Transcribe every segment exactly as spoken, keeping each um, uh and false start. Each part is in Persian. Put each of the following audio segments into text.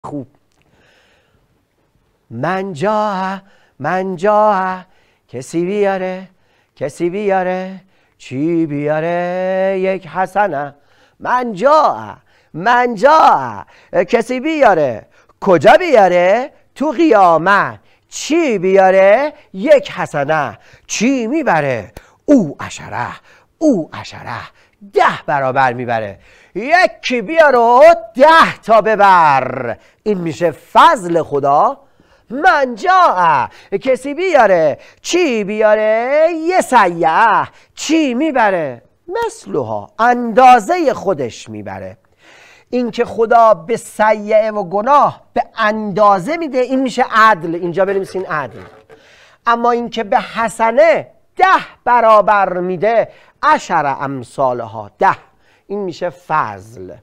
خوب. من جا من جا کسی بیاره کسی بیاره چی بیاره یک حسنه. من جا من جا کسی بیاره کجا بیاره تو قیامت چی بیاره یک حسنه. چی میبره او عشره او عشره ده برابر میبره. یکی بیار و ده تا ببر. این میشه فضل خدا. من جا کسی بیاره چی بیاره یه سیعه چی میبره مثلها اندازه خودش میبره. این که خدا به سیعه و گناه به اندازه میده این میشه عدل. اینجا بنویسین عدل. اما این که به حسنه ده برابر میده عشر امثالها ده این میشه فضل.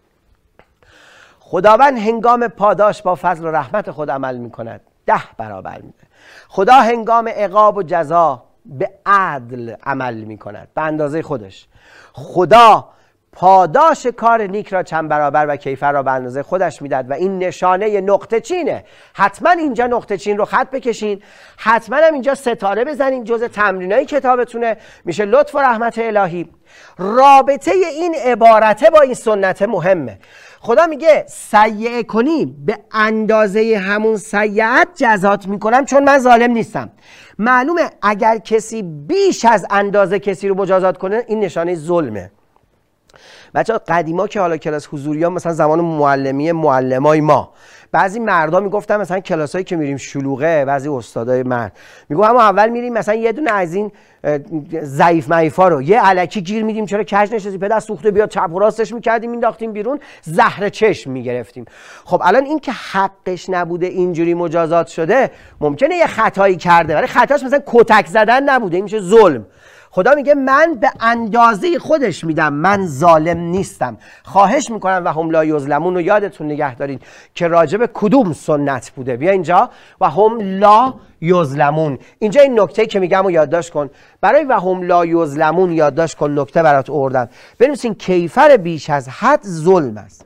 خداوند هنگام پاداش با فضل و رحمت خود عمل میکند ده برابر میده. خدا هنگام عقاب و جزا به عدل عمل میکند به اندازه خودش. خدا پاداش کار نیک را چند برابر و کیفر را به اندازه خودش میداد و این نشانه نقطه چینه. حتما اینجا نقطه چین رو خط بکشین، حتما هم اینجا ستاره بزنین. جزء تمرینای کتابتونه، میشه لطف و رحمت الهی. رابطه این عبارته با این سنت مهمه. خدا میگه سیعه کنی به اندازه همون سیعت جزات میکنم چون من ظالم نیستم. معلومه اگر کسی بیش از اندازه کسی رو مجازات کنه این نشانه ظلمه. بچه‌ها قدیما که حالا کلاس حضوری ها مثلا زمان معلمی معلمای ما بعضی مردا میگفتن مثلا کلاسایی که میریم شلوغه، بعضی استادای مرد میگو اما اول میریم مثلا یه دونه از این ضعیف معیفا رو یه الکی گیر میدیم چرا کج نشستی پدر سوخته بیا چپ و راستش میکردیم مینداختیم بیرون زهر چشم میگرفتیم. خب الان این که حقش نبوده اینجوری مجازات شده ممکنه یه خطایی کرده ولی خطاش مثلا کتک زدن نبوده این میشه ظلم. خدا میگه من به اندازه خودش میدم، من ظالم نیستم. خواهش میکنم و هم لا یظلمون رو یادتون نگه دارین که راجب کدوم سنت بوده. بیا اینجا و هم لا یظلمون. اینجا این نکته که میگم رو یادداشت کن. برای و هم لا یظلمون یادداشت کن. نکته برات آوردم. بنویسین کیفر بیش از حد ظلم است.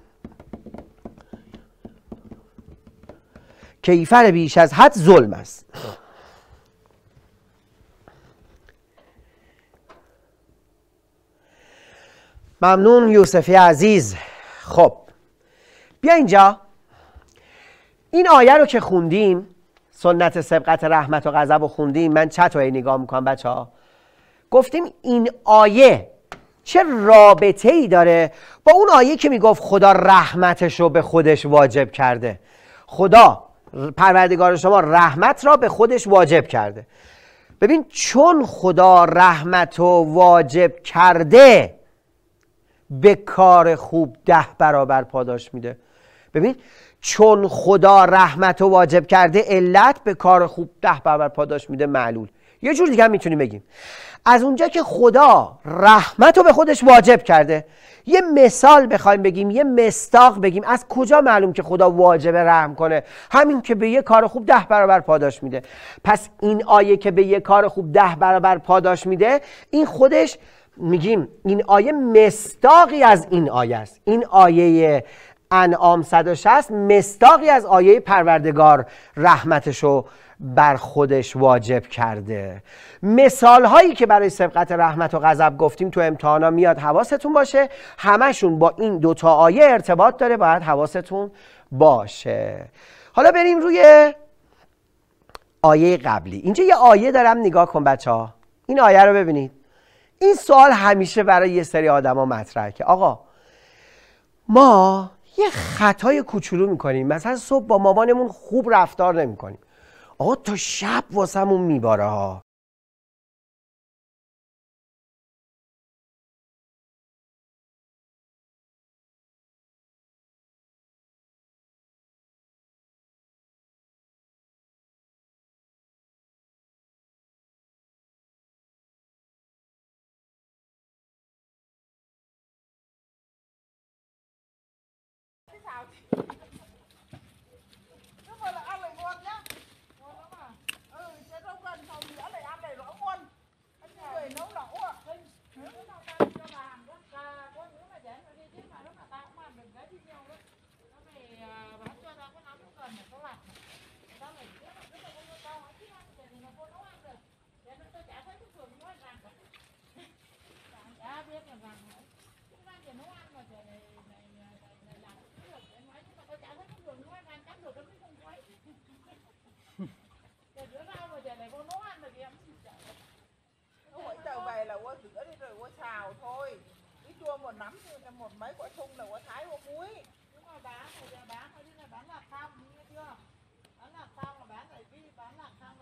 کیفر بیش از حد ظلم است. ممنون یوسفی عزیز. خب بیا اینجا این آیه رو که خوندیم سنت سبقت رحمت و غضب رو خوندیم. من چت رو نگاه میکنم بچه ها. گفتیم این آیه چه رابطه ای داره با اون آیه که میگفت خدا رحمتش رو به خودش واجب کرده. خدا پروردگار شما رحمت را به خودش واجب کرده. ببین چون خدا رحمت رو واجب کرده به کار خوب ده برابر پاداش میده. ببین چون خدا رحمت رو واجب کرده علت به کار خوب ده برابر پاداش میده معلول. یه جور دیگه هم میتونیم بگیم از اونجا که خدا رحمت رو به خودش واجب کرده یه مثال بخوایم بگیم یه مستاق بگیم از کجا معلوم که خدا واجب رحم کنه؟ همین که به یه کار خوب ده برابر پاداش میده. پس این آیه که به یه کار خوب ده برابر پاداش میده این خودش میگیم این آیه مصداقی از این آیه است. این آیه انعام صد و شصت مصداقی از آیه پروردگار رحمتشو بر خودش واجب کرده. مثال هایی که برای سبقت رحمت و غضب گفتیم تو امتحانا میاد حواستون باشه. همشون با این دوتا آیه ارتباط داره باید حواستون باشه. حالا بریم روی آیه قبلی. اینجا یه آیه دارم نگاه کن بچه ها. این آیه رو ببینید. این سوال همیشه برای یه سری آدما مطرحه که آقا ما یه خطای کوچولو میکنیم مثلا صبح با مامانمون خوب رفتار نمیکنیم آقا تا شب واسمون میباره ها. rằng nữa. Chúng ta chỉ nấu ăn mà giờ này này này này làm cái được để nói, nhưng mà tôi chả thấy cái đường nói ăn cắt được nó mới không quấy. Giờ bữa rau mà giờ này cô nấu ăn rồi thì em chịu chả. Mỗi trở về là qua rửa đi rồi qua xào thôi. Cái chua một nắm thì một mấy quả thùng là qua thái qua muối. Nhưng mà bán thì giờ bán thôi, chứ là bán lạc xong, nghe chưa? Bán lạc xong là bán lại đi, bán lạc xong